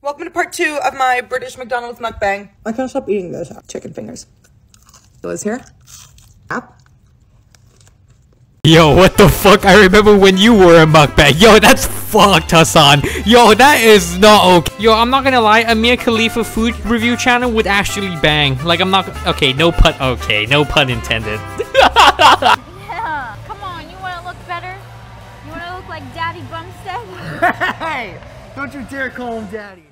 Welcome to part 2 of my British McDonald's mukbang. I can't stop eating those chicken fingers. Liz here. App. Yo, what the fuck? I remember when you were a mukbang. Yo, that's fucked, Hassan. Yo, that is not okay. Yo, I'm not gonna lie. A Mia Khalifa food review channel would actually bang. Like, I'm not... Okay, no pun... Okay, no pun intended. Yeah, come on. You want to look better? You want to look like Daddy Bumstead? Hey! Don't you dare call him Daddy.